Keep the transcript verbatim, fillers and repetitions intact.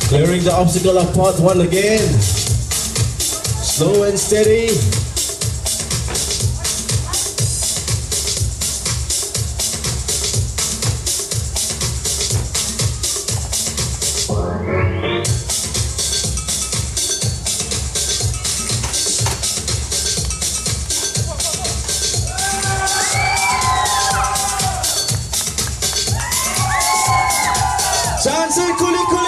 Clearing the obstacle of part one again. Slow and steady. Johnson, Kuli Kuli.